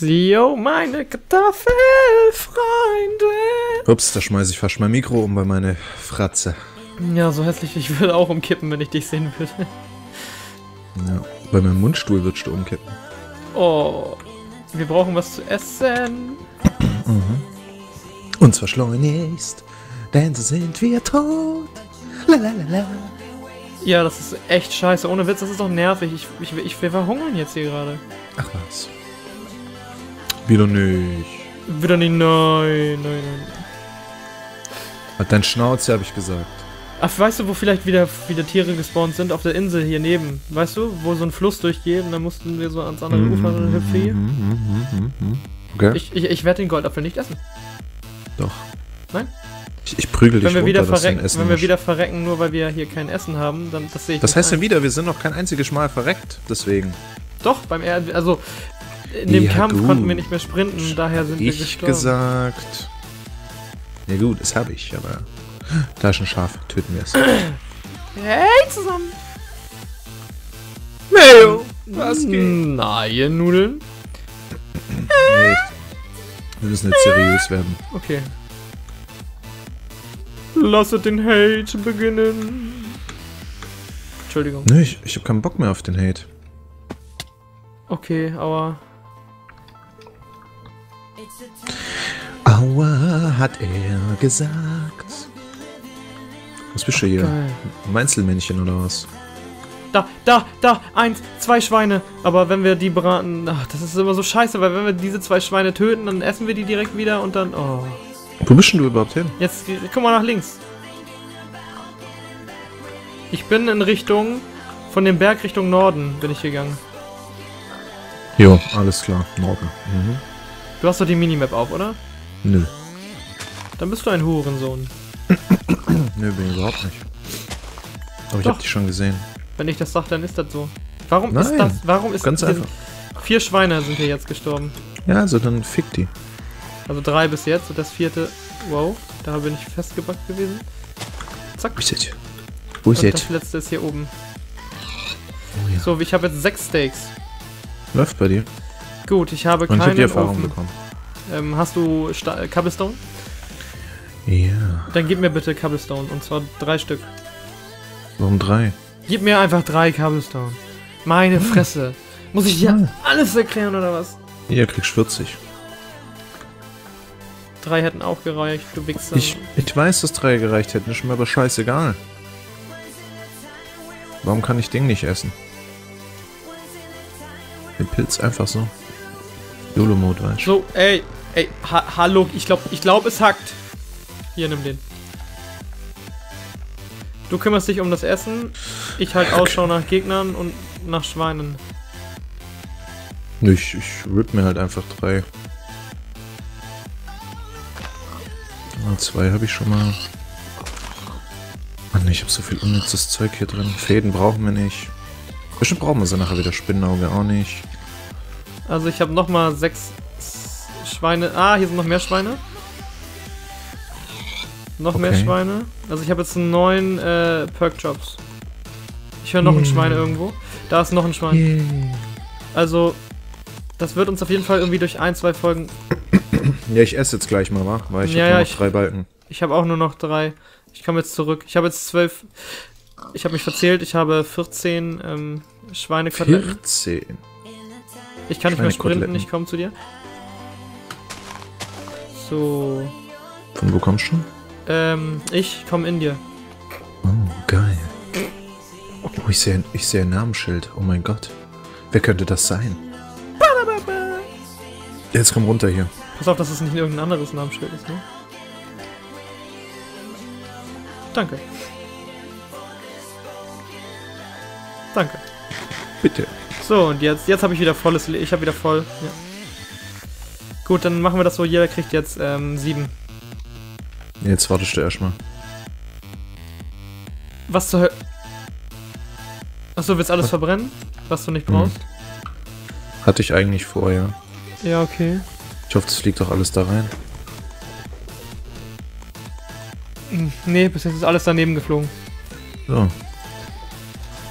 Jo, meine Kartoffelfreunde. Ups, da schmeiße ich fast mein Mikro um bei meine Fratze. Ja, so hässlich, ich würde auch umkippen, wenn ich dich sehen würde. Ja, bei meinem Mundstuhl würdest du umkippen. Oh, wir brauchen was zu essen. Und zwar schleunigst, denn so sind wir tot. Lalalala. Ja, das ist echt scheiße. Ohne Witz, das ist doch nervig. Ich will verhungern jetzt hier gerade. Ach was. Wieder nicht. Wieder nicht, nein. Hat dein Schnauze, habe ich gesagt. Ach, weißt du, wo vielleicht wieder Tiere gespawnt sind? Auf der Insel hier neben. Weißt du, wo so ein Fluss durchgeht und dann mussten wir so ans andere Ufer hüpfen. Okay. Ich werde den Goldapfel nicht essen. Doch. Nein? Ich prügel dich Wenn wir wieder runter, dass du ihn verrecken, essen wenn wir musst. wieder verrecken, nur weil wir hier kein Essen haben, dann das sehe ich Was nicht heißt ein. denn wieder? Wir sind noch kein einziges Mal verreckt, deswegen. Doch, also in dem Ja, Kampf gut. konnten wir nicht mehr sprinten, daher sind wir Ich gestorben. gesagt. Ja gut, das habe ich, aber da ist ein Schaf, töten wir es. Hey, zusammen! Mayo, was geht? Nein, Nudeln. Nee, wir müssen jetzt seriös werden. Okay. Lasset den Hate beginnen. Entschuldigung. Nö, ich habe keinen Bock mehr auf den Hate. Okay, aber... Aua, hat er gesagt. Was bist du hier? Geil. Ein Einzelmännchen oder was? Da, 1, 2 Schweine. Aber wenn wir die braten... Ach, das ist immer so scheiße, weil wenn wir diese 2 Schweine töten, dann essen wir die direkt wieder und dann... Oh. Wo bist denn du überhaupt hin? Jetzt, guck mal nach links. Ich bin in Richtung... Von dem Berg Richtung Norden bin ich gegangen. Jo, alles klar. Norden. Mhm. Du hast doch die Minimap auf, oder? Nö. Dann bist du ein Hurensohn. Nö, bin ich überhaupt nicht. Aber ich Doch. hab dich schon gesehen. Wenn ich das sage, dann ist das so. Warum Nein, ist das... Warum ist ganz das... einfach. 4 Schweine sind hier jetzt gestorben. Ja, also dann fick die. Also 3 bis jetzt und das 4. Wow, da bin ich festgebackt gewesen. Zack. Wo ist das? Wo ist Und das? das letzte ist hier oben. Oh ja. So, ich habe jetzt 6 Steaks. Läuft bei dir. Gut, ich habe Und ich hab keinen die Erfahrung Ofen. bekommen. Hast du Cobblestone? Ja. Dann gib mir bitte Cobblestone. Und zwar 3 Stück. Warum 3? Gib mir einfach 3 Cobblestone. Meine Fresse. Muss ich dir alles erklären oder was? Hier kriegst 40. 3 hätten auch gereicht, du Wichser. Ich weiß, dass 3 gereicht hätten, ist mir aber scheißegal. Warum kann ich Ding nicht essen? Den Pilz einfach so. YOLO-Mode, weißt du? So, ey, hallo, ich glaub, es hackt. Hier, nimm den. Du kümmerst dich um das Essen, ich halt Ausschau nach Gegnern und nach Schweinen. Ich rip mir halt einfach 3. 2 habe ich schon mal. Mann, ich habe so viel unnützes Zeug hier drin. Fäden brauchen wir nicht. Bestimmt brauchen wir sie nachher wieder. Spinnenauge auch nicht. Also ich habe nochmal 6 Schweine. Ah, hier sind noch mehr Schweine. Noch mehr Okay. Schweine. Also ich habe jetzt 9 Perk-Jobs. Ich höre noch ein Schwein irgendwo. Da ist noch ein Schwein. Also, das wird uns auf jeden Fall irgendwie durch 1, 2 Folgen... Ja, ich esse jetzt gleich mal, wa? Weil ich Ja, habe ja, noch 3 Balken. Ich habe auch nur noch 3. Ich komme jetzt zurück. Ich habe jetzt 12... Ich habe mich verzählt. Ich habe 14 Schweinekoteletten. 14. Ich kann nicht mehr sprinten. Schweinekoteletten. Ich komme zu dir. So... Von wo kommst du? Ich komme in dir. Oh, geil. Oh, ich sehe ein Namensschild. Oh mein Gott. Wer könnte das sein? Jetzt komm runter hier. Pass auf, dass es nicht irgendein anderes Namensschild ist, ne? Danke. Danke. Bitte. So, und jetzt habe ich wieder volles Ich habe wieder voll. Ja. Gut, dann machen wir das so. Jeder kriegt jetzt 7. Jetzt wartest du erstmal. Was zur Hölle? Achso, willst alles verbrennen? Was du nicht brauchst? Hatte ich eigentlich vor, ja. Ja, okay. Ich hoffe, das fliegt doch alles da rein. Nee, bis jetzt ist alles daneben geflogen. So.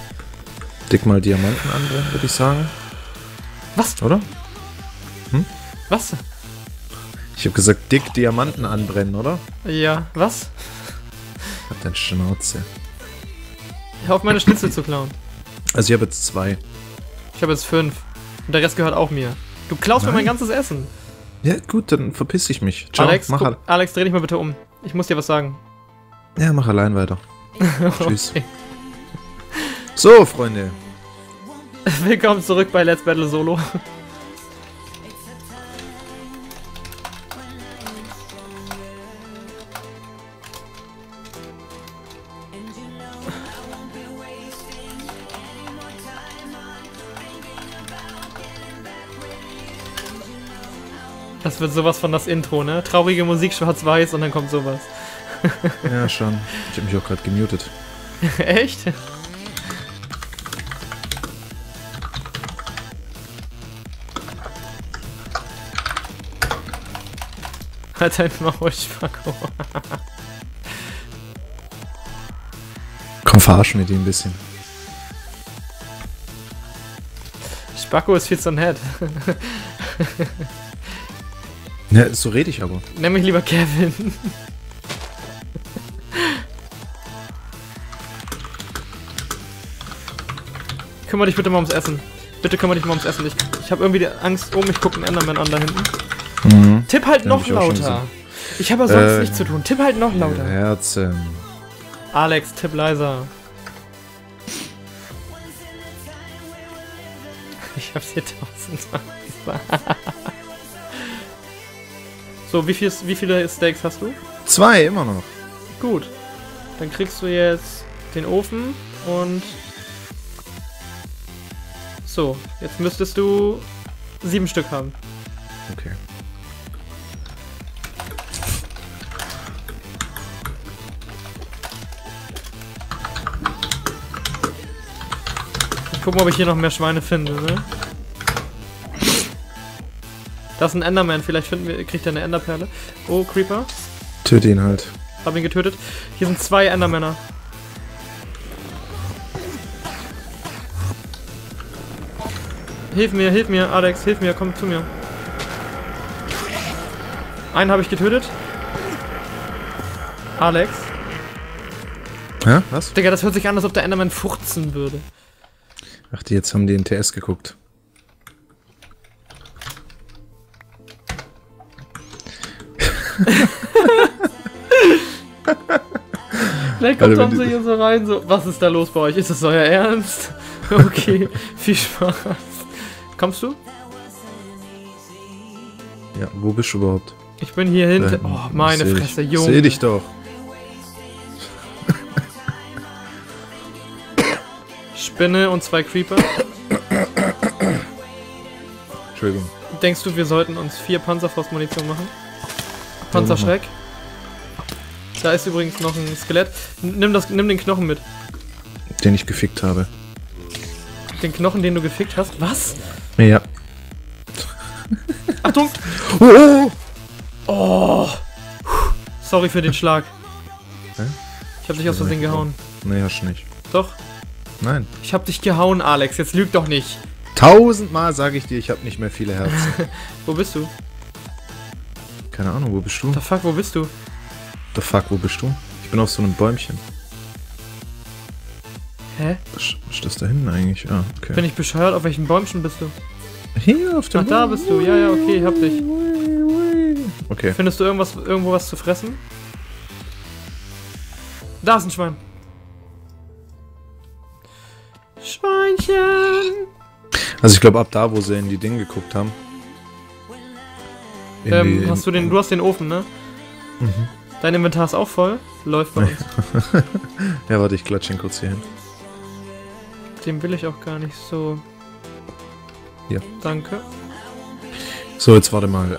Dick mal Diamanten anbrennen, würde ich sagen. Was? Oder? Was? Ich habe gesagt, dick Diamanten anbrennen, oder? Ja, was? Hab deine Schnauze. Hör auf, meine Schnitzel zu klauen. Also ich habe jetzt 2. Ich habe jetzt 5. Und der Rest gehört auch mir. Du klaust mir mein Nein. ganzes Essen. Ja, gut, dann verpiss ich mich. Ciao, Alex, mach guck, Alex, dreh dich mal bitte um. Ich muss dir was sagen. Ja, mach allein weiter. Tschüss. Okay. So, Freunde. Willkommen zurück bei Let's Battle Solo. Das wird sowas von das Intro, ne? Traurige Musik, schwarz-weiß und dann kommt sowas. Ja, schon. Ich habe mich auch gerade gemutet. Echt? Halt dein Maul, Spacko. Komm, verarsch mit ihm ein bisschen. Spacko ist viel zu nett. Ja, so rede ich aber. Nenn mich lieber Kevin. Kümmere dich bitte mal ums Essen. Bitte kümmere dich mal ums Essen. Ich habe irgendwie die Angst, oh, mich guckt ein Enderman an da hinten. Mhm. Tipp halt Ja, noch hab ich auch schon lauter. Ich habe ja sonst nichts zu tun. Tipp halt noch Ja, lauter. Herzen. Alex, tipp leiser. Ich hab's dir 1000 gesagt. So, wie viele Steaks hast du? 2 immer noch. Gut. Dann kriegst du jetzt den Ofen und... So, jetzt müsstest du 7 Stück haben. Okay. Ich guck mal, ob ich hier noch mehr Schweine finde, ne? Das ist ein Enderman, vielleicht kriegt er eine Enderperle. Oh, Creeper. Töte ihn halt. Hab ihn getötet. Hier sind 2 Endermänner. Hilf mir, Alex, hilf mir, komm zu mir. Einen habe ich getötet. Alex. Hä? Was? Digga, das hört sich an, als ob der Enderman furzen würde. Ach, jetzt haben die in TS geguckt. Vielleicht kommt Tomse hier so rein, so, was ist da los bei euch? Ist das euer Ernst? Okay, viel Spaß. Kommst du? Ja, wo bist du überhaupt? Ich bin hier hinten. Oh, meine Fresse, Junge. Seh dich doch. Spinne und 2 Creeper. Entschuldigung. Denkst du, wir sollten uns 4 Panzerfaust-Munition machen? Panzerschreck. Da ist übrigens noch ein Skelett. Nimm den Knochen mit. Den ich gefickt habe. Den Knochen, den du gefickt hast? Was? Ja. Achtung! Oh! Oh! Sorry für den Schlag. Hä? Ich hab dich aus Versehen gehauen. Nee, hast du nicht. Doch? Nein. Ich hab dich gehauen, Alex. Jetzt lüg doch nicht. 1000-mal sage ich dir, ich habe nicht mehr viele Herzen. Wo bist du? Keine Ahnung, wo bist du? The fuck, wo bist du? The fuck, wo bist du? Ich bin auf so einem Bäumchen. Hä? Was ist das da hinten eigentlich? Ah, okay. Bin ich bescheuert? Auf welchen Bäumchen bist du? Hier auf dem Ach, da bist du. Ja, ja, okay, hab dich. Okay. Findest du irgendwo was zu fressen? Da ist ein Schwein. Schweinchen! Also ich glaube ab da, wo sie in die Dinge geguckt haben. Du hast den Ofen, ne? Mhm. Dein Inventar ist auch voll. Läuft bei uns. Ja, warte, ich klatsche ihn kurz hier hin. Den will ich auch gar nicht so. Ja. Danke. So, jetzt warte mal.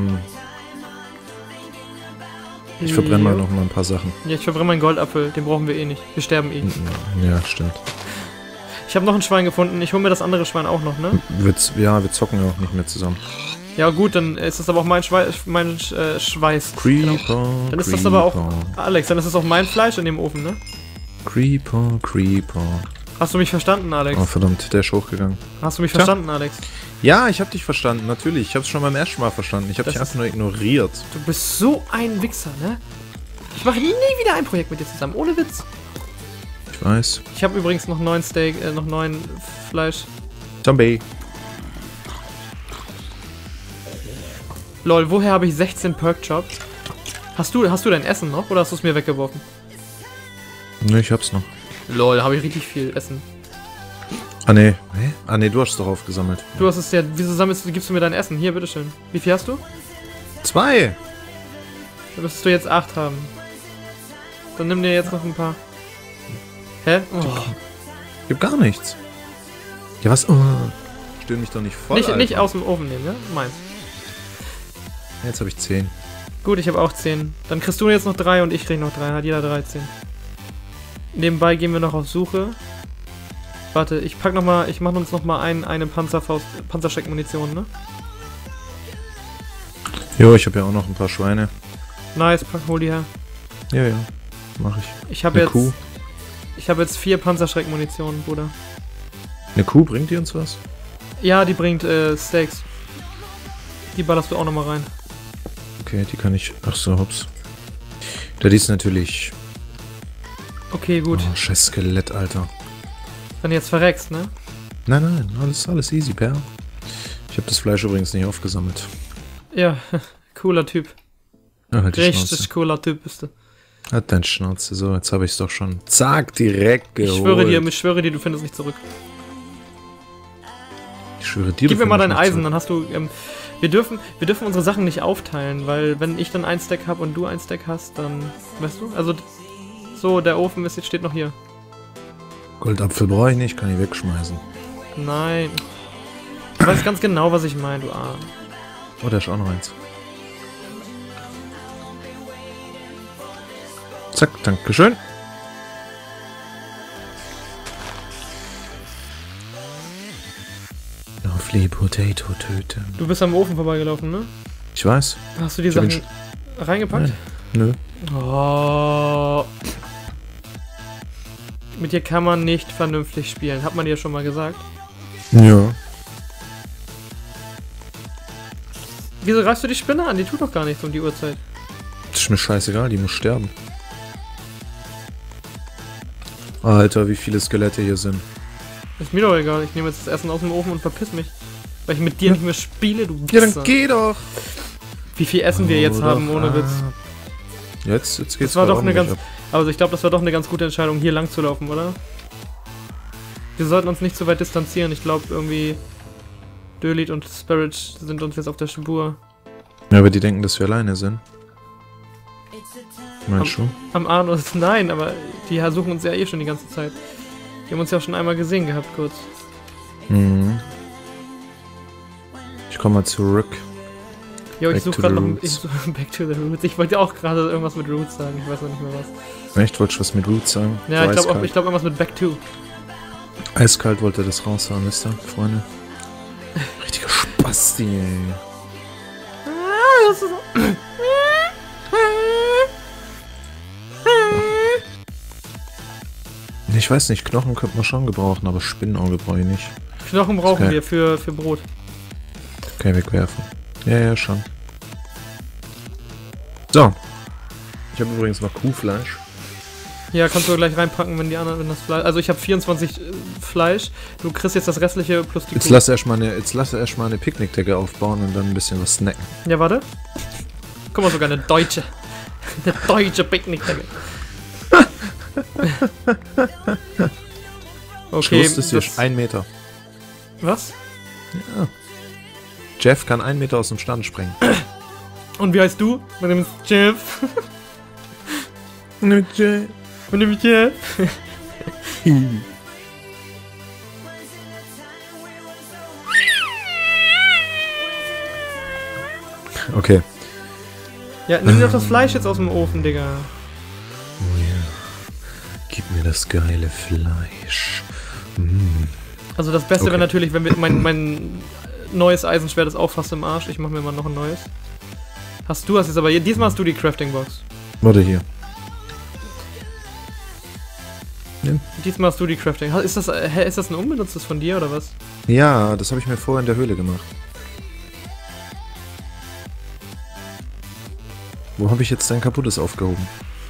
Ich verbrenne mal noch mal ein paar Sachen. Ja, ich verbrenne meinen Goldapfel. Den brauchen wir eh nicht. Wir sterben eh. Ja, stimmt. Ich habe noch ein Schwein gefunden. Ich hole mir das andere Schwein auch noch, ne? Ja, wir zocken ja auch nicht mehr zusammen. Ja gut, dann ist das aber auch mein Schweiß. Creeper, Genau. Dann ist das aber auch... Alex, dann ist das auch mein Fleisch in dem Ofen, ne? Creeper. Hast du mich verstanden, Alex? Oh, verdammt, der ist hochgegangen. Hast du mich verstanden, Alex? Ja, ich hab dich verstanden, natürlich. Ich hab's schon beim ersten Mal verstanden. Ich hab dich einfach nur ignoriert. Du bist so ein Wichser, ne? Ich mache nie wieder ein Projekt mit dir zusammen, ohne Witz. Ich weiß. Ich habe übrigens noch 9 Steak, noch 9 Fleisch. Zombie. Lol, woher habe ich 16 Perk-Jobs? Hast du dein Essen noch oder hast du es mir weggeworfen? Ne, ich hab's noch. Lol, da habe ich richtig viel Essen. Ah, ne. Hä? Ah, ne, du hast es doch aufgesammelt. Du hast es ja. Wieso gibst du mir dein Essen? Hier, bitteschön. Wie viel hast du? 2. Da müsstest du jetzt 8 haben. Dann nimm dir jetzt noch ein paar. Hä? Oh. Gibt gar nichts. Ja, was? Oh. Stör mich doch nicht voll, Nicht aus dem Ofen nehmen, ne? Meins. Jetzt habe ich 10. Gut, ich habe auch 10. Dann kriegst du jetzt noch 3 und ich krieg noch 3. Hat jeder 13. Nebenbei gehen wir noch auf Suche. Warte, ich mache uns noch mal eine Panzerschreck-Munition, ne? Jo, ich habe ja auch noch ein paar Schweine. Nice, hol die her. Ja, ja, mach ich. Ich habe Kuh. jetzt 4 Panzerschreck-Munition, Bruder. Eine Kuh, bringt die uns was? Ja, die bringt Steaks. Die ballerst du auch noch mal rein. Okay, die kann ich... Ach so, hops. Da ist natürlich... Okay, gut. Oh, scheiß Skelett, Alter. Wenn du jetzt verreckst, ne? Nein, nein, alles easy, Perl. Ich habe das Fleisch übrigens nicht aufgesammelt. Ja, cooler Typ. Ja, halt die Richtig Schnauze. cooler Typ bist du. Halt dein Schnauze. So, jetzt habe ich es doch schon. Zack, direkt geholt. Ich schwöre dir, du findest nicht zurück. Ich schwöre dir, Gib mir mal dein nicht Eisen, zurück. dann hast du... wir dürfen unsere Sachen nicht aufteilen, weil wenn ich dann ein Stack habe und du ein Stack hast, dann... Weißt du? Also... So, der Ofen steht noch hier. Goldapfel brauche ich nicht, kann ich wegschmeißen. Nein. Du weißt ganz genau, was ich meine, du Arm. Oh, da ist auch noch eins. Zack, dankeschön. Lovely Potato töten. Du bist am Ofen vorbeigelaufen, ne? Ich weiß. Hast du die Ich hab Sachen reingepackt? Nö. Oh. Mit dir kann man nicht vernünftig spielen. Hat man dir schon mal gesagt? Ja. Wieso greifst du die Spinne an? Die tut doch gar nichts um die Uhrzeit. Das ist mir scheißegal, die muss sterben. Alter, wie viele Skelette hier sind. Ist mir doch egal. Ich nehme jetzt das Essen aus dem Ofen und verpiss mich. Weil ich mit dir nicht mehr spiele, du Ja, Wichser. dann geh doch! Wie viel Essen wir jetzt haben, ohne Witz. Jetzt geht's Das war doch eine ordentlich ganz... ab. Also ich glaube, das war doch eine ganz gute Entscheidung, hier lang zu laufen, oder? Wir sollten uns nicht so weit distanzieren. Ich glaube irgendwie... Dölit und Spirit sind uns jetzt auf der Spur. Ja, aber die denken, dass wir alleine sind. Meinst du? Am Arnos, nein, aber die suchen uns ja eh schon die ganze Zeit. Die haben uns ja schon einmal gesehen gehabt, kurz. Mhm. Ich komme mal zurück. Jo, ich Back suche to gerade the noch... roots. Back to the Roots. Ich wollte auch gerade irgendwas mit Roots sagen. Ich weiß noch nicht mehr was. Echt? Wolltest du was mit Roots sagen? Ja, So ich glaube eiskalt. irgendwas mit Back to. Eiskalt wollte das raushauen, wisst ihr, Freunde? Richtiger Spasti, ey. Das ist so... Ich weiß nicht, Knochen könnte man schon gebrauchen, aber Spinnenauge brauche ich nicht. Knochen brauchen Okay. wir für Brot. Okay, wegwerfen. Ja, ja, schon. So. Ich habe übrigens noch Kuhfleisch. Ja, kannst du gleich reinpacken, wenn die anderen, wenn das Fleisch... Also ich habe 24 Fleisch. Du kriegst jetzt das restliche plus die Jetzt Kuh. lass erst mal eine Picknickdecke aufbauen und dann ein bisschen was snacken. Ja, warte. Guck mal, sogar eine deutsche. Eine deutsche Picknickdecke. Okay, Schluss ist hier 1 Meter. Was? Ja. Jeff kann 1 Meter aus dem Stand springen. Und wie heißt du? Mein Name ist Jeff. Mit Jeff. Mein Name ist Jeff. Okay. Ja, nimm dir doch das Fleisch jetzt aus dem Ofen, Digga. Oh ja. Gib mir das geile Fleisch. Mm. Also das Beste Okay. wäre natürlich, wenn wir mein neues Eisenschwert ist auch fast im Arsch. Ich mache mir mal noch ein neues. Hast jetzt aber diesmal hast du die Crafting Box. Warte hier. Nimm. Diesmal hast du die Crafting. Ist das ein unbenutztes von dir oder was? Ja, das habe ich mir vorher in der Höhle gemacht. Wo habe ich jetzt dein kaputtes aufgehoben?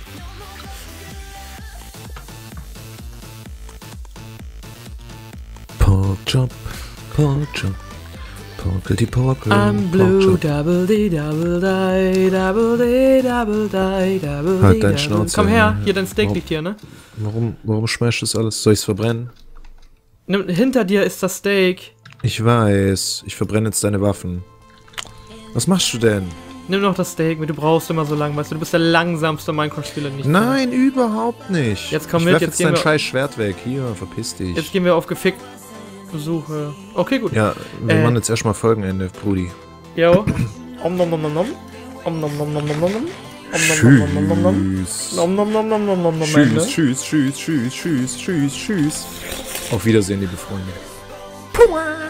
Porkchop, Porkchop, Porkity Porkle. I'm blue, double D, double die, double D, double die, double D. Halt dein Schnauze. Komm her, hier dein Steak liegt hier, ne? Warum schmeißt das alles? Soll ich's verbrennen? Hinter dir ist das Steak. Ich weiß. Ich verbrenne jetzt deine Waffen. Was machst du denn? Nimm noch das Steak mit, du brauchst immer so lang, weißt du, du bist der langsamste Minecraft-Spieler nicht. Nein, überhaupt nicht. Jetzt komm ich mit, werf jetzt jetzt dein gehen wir- scheiß Schwert weg. Hier, verpiss dich. Jetzt gehen wir auf Gefick-Besuche. Okay, gut. Ja, wir machen jetzt erstmal Folgenende, Brudi. Jo. Om nom nom nom nom. Om nom nom nom nom nom nom. Om nom nom nom nom nom. Tschüss. Nom nom nom nom nom nom nom. Ende. Tschüss, tschüss, tschüss, tschüss, tschüss, tschüss, tschüss. Auf Wiedersehen, liebe Freunde.